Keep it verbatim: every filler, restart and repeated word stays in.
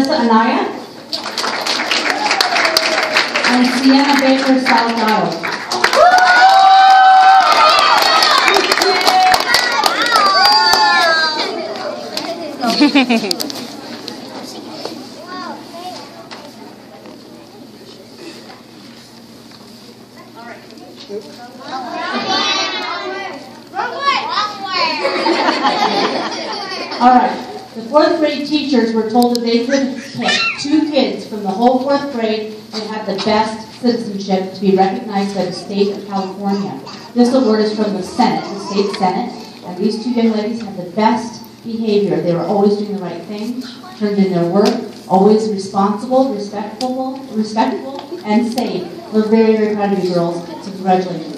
Alyssa Anaya. And Sienna Baker Salgado. All right. The fourth grade teachers were told that they could pick two kids from the whole fourth grade and have the best citizenship to be recognized by the state of California. This award is from the Senate, the state Senate, and these two young ladies had the best behavior. They were always doing the right thing, turned in their work, always responsible, respectful, respectful, and safe. We're very, very proud of you girls, so congratulations.